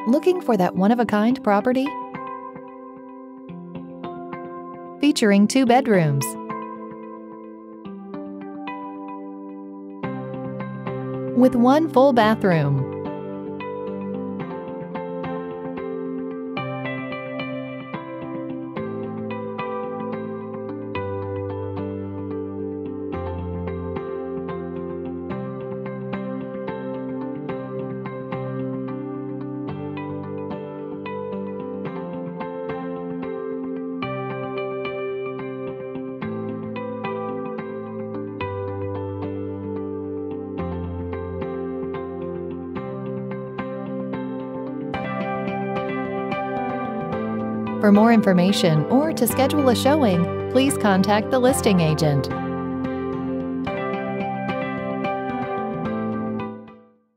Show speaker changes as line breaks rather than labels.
Looking for that one-of-a-kind property? Featuring 2 bedrooms, with 1 full bathroom, For more information or to schedule a showing, please contact the listing agent.